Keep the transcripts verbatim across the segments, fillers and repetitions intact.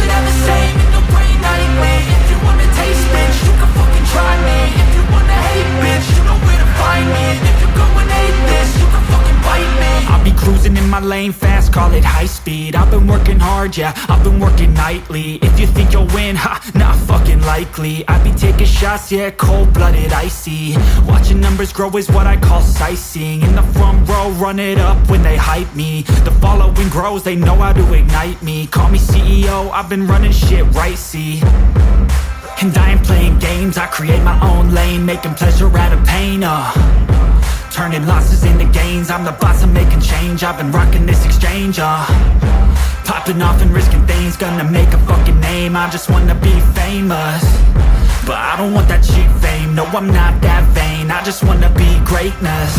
should have the same in your brain nightly. If you wanna taste, bitch, you can fucking try me. If you wanna hate, bitch, you know where to find me. And if you're going hate this, you can fucking bite me. I'll be cruising in my lane fast, call it high speed. I've been working hard, yeah, I've been working nightly. If you think you'll win, ha, not fucking likely. I be taking shots, yeah, cold-blooded, icy. Watching numbers grow is what I call sightseeing. In the front row, run it up when they hype me. The following grows, they know how to ignite me. Call me C E O, I've been running shit right, see. And I ain't playing games, I create my own lane, making pleasure out of pain, uh turning losses into gains, I'm the boss, I'm making change. I've been rocking this exchange, uh popping off and risking things, gonna make a fucking name. I just wanna be famous, but I don't want that cheap fame. No, I'm not that vain, I just wanna be greatness.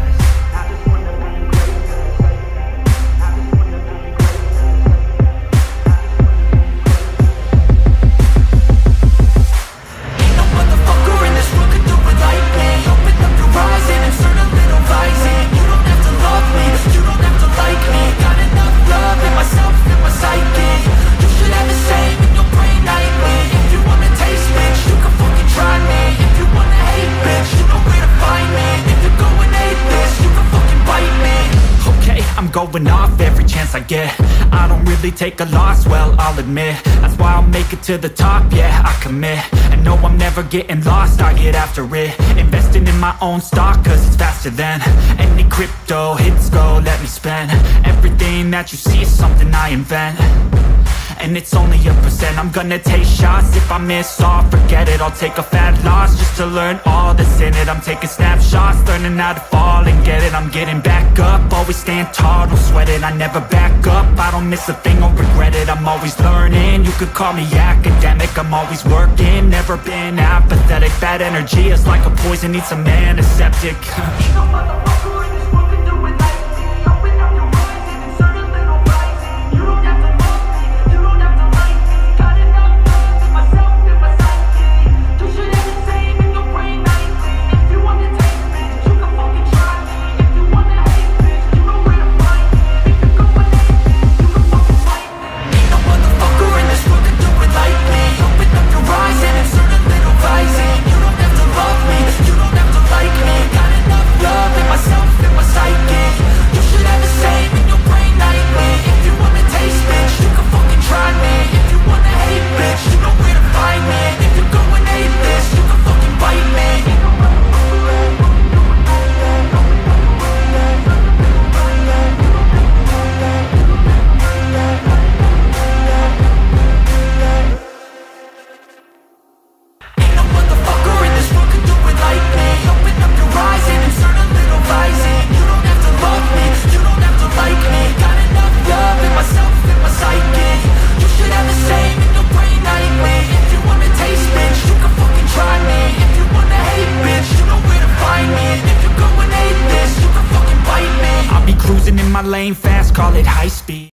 Going off every chance I get. I don't really take a loss, well, I'll admit. That's why I'll make it to the top, yeah, I commit. And no, I'm never getting lost, I get after it. Investing in my own stock, cause it's faster than any crypto hits go, let me spend. Everything that you see is something I invent, and it's only a percent. I'm gonna take shots, if I miss all, forget it. I'll take a fat loss just to learn all that's in it. I'm taking snapshots, learning how to fall and get it. I'm getting back up, always stand tall, don't sweat it. I never back up, I don't miss a thing or regret it. I'm always learning, you could call me academic. I'm always working, never been apathetic. Bad energy is like a poison, needs some antiseptic. Lane fast, call it high speed.